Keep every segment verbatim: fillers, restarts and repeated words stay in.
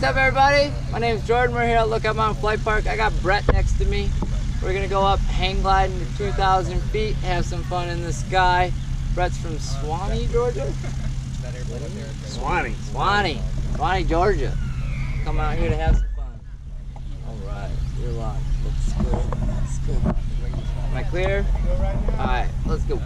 up, everybody? My name is Jordan. We're here at Lookout Mountain Flight Park. I got Brett next to me. We're gonna go up hang gliding to two thousand feet, have some fun in the sky. Brett's from Swanee, Georgia? Swanee. Swanee. Swanee, Georgia. Come out here to have some fun. All right, you're locked. Let's go. Let's go. Am I clear? All right, let's go.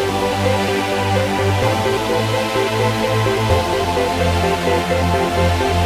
Thank you.